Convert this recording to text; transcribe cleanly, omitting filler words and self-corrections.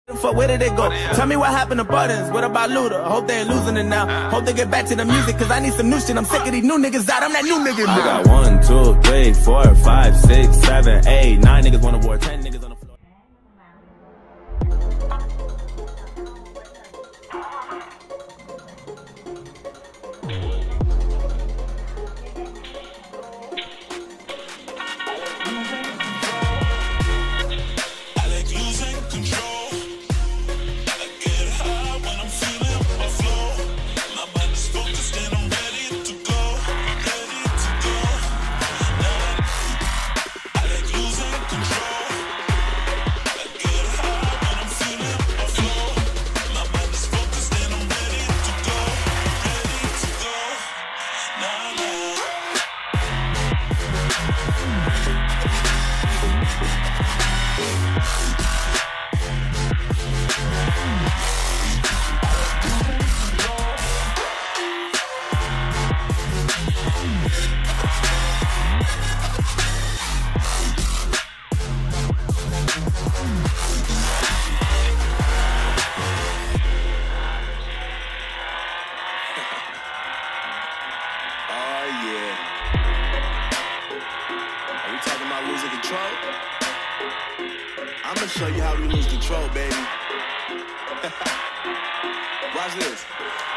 Fuck, where did they go? Tell me what happened to Buttons. What about Luda? Hope they ain't losing it now. Hope they get back to the music, cause I need some new shit. I'm sick of these new niggas out. I'm that new nigga. I got 1, 2, 3, 4, 5, 6, 7, 8, 9 niggas on the board, 10 niggas on the floor. Losing control? I'm gonna show you how we lose control, baby. Watch this.